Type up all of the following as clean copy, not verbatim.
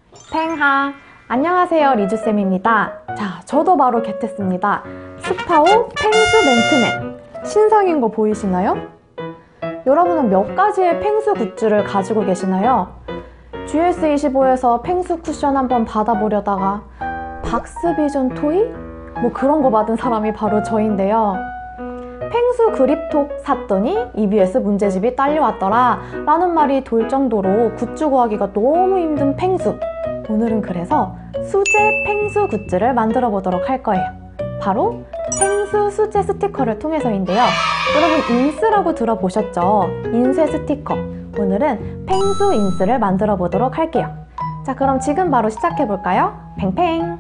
팽하! 안녕하세요, 리주쌤입니다. 자, 저도 바로 겟했습니다. 스파오 펭수 맨트맨! 신상인 거 보이시나요? 여러분은 몇 가지의 펭수 굿즈를 가지고 계시나요? GS25에서 펭수 쿠션 한번 받아보려다가 박스비전 토이? 뭐 그런 거 받은 사람이 바로 저인데요. 펭수 그립톡 샀더니 EBS 문제집이 딸려왔더라 라는 말이 돌 정도로 굿즈 구하기가 너무 힘든 펭수. 오늘은 그래서 수제 펭수 굿즈를 만들어 보도록 할 거예요. 바로 펭수 수제 스티커를 통해서인데요. 여러분 인스라고 들어보셨죠? 인쇄 스티커. 오늘은 펭수 인스를 만들어 보도록 할게요. 자, 그럼 지금 바로 시작해 볼까요? 팽팽!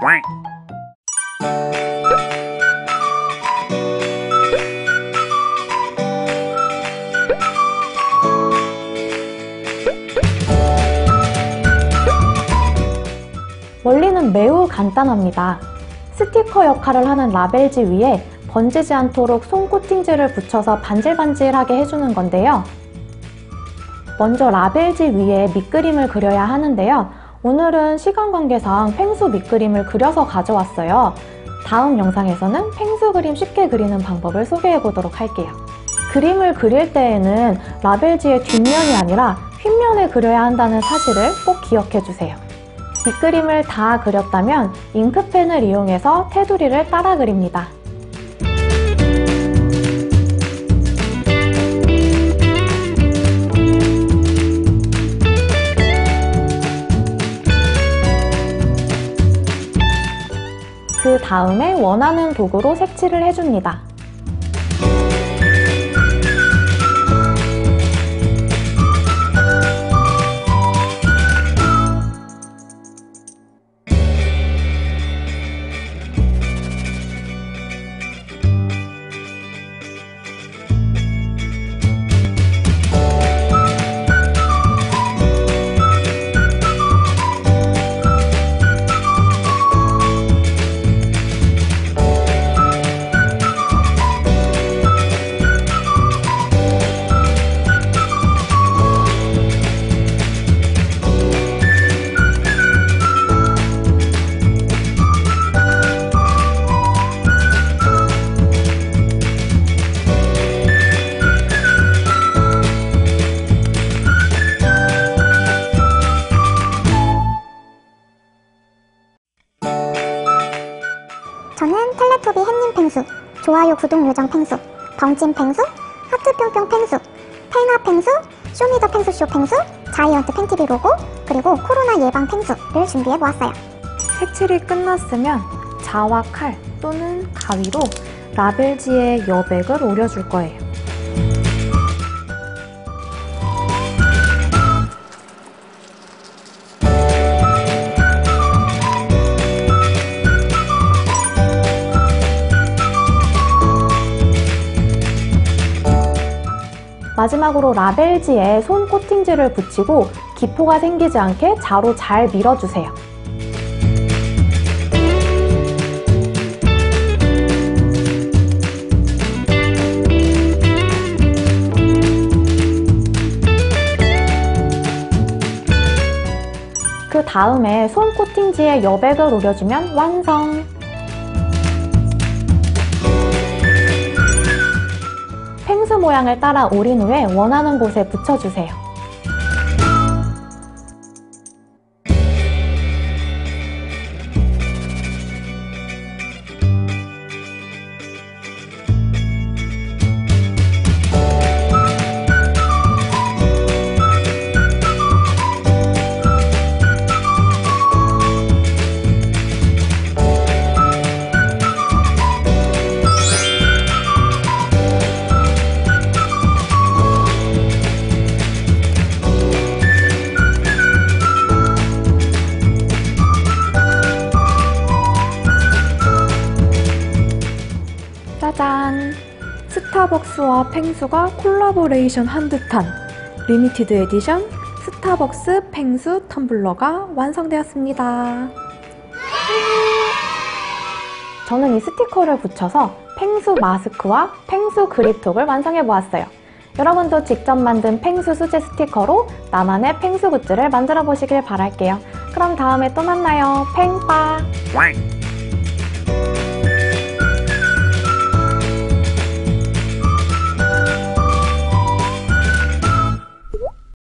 원리는 매우 간단합니다. 스티커 역할을 하는 라벨지 위에 번지지 않도록 솜 코팅지를 붙여서 반질반질하게 해주는 건데요. 먼저 라벨지 위에 밑그림을 그려야 하는데요. 오늘은 시간 관계상 펭수 밑그림을 그려서 가져왔어요. 다음 영상에서는 펭수 그림 쉽게 그리는 방법을 소개해 보도록 할게요. 그림을 그릴 때에는 라벨지의 뒷면이 아니라 윗면에 그려야 한다는 사실을 꼭 기억해 주세요. 밑그림을 다 그렸다면 잉크펜을 이용해서 테두리를 따라 그립니다. 그 다음에 원하는 도구로 색칠을 해줍니다. 저는 텔레토비 햇님 펭수, 좋아요 구독 요정 펭수, 덩찐 펭수, 하트 뿅뿅 펭수, 팽하 펭수, 쇼미더 펭수쇼 펭수, 자이언트 팬티비 로고, 그리고 코로나 예방 펭수를 준비해보았어요. 색칠이 끝났으면 자와 칼 또는 가위로 라벨지에 여백을 오려줄 거예요. 마지막으로 라벨지에 솜 코팅지를 붙이고 기포가 생기지 않게 자로 잘 밀어주세요. 그 다음에 솜 코팅지에 여백을 오려주면 완성! 펭수 모양을 따라 오린 후에 원하는 곳에 붙여주세요. 짜잔! 스타벅스와 펭수가 콜라보레이션 한 듯한 리미티드 에디션 스타벅스 펭수 텀블러가 완성되었습니다. 저는 이 스티커를 붙여서 펭수 마스크와 펭수 그립톡을 완성해보았어요. 여러분도 직접 만든 펭수 수제 스티커로 나만의 펭수 굿즈를 만들어 보시길 바랄게요. 그럼 다음에 또 만나요. 팽빠. quack.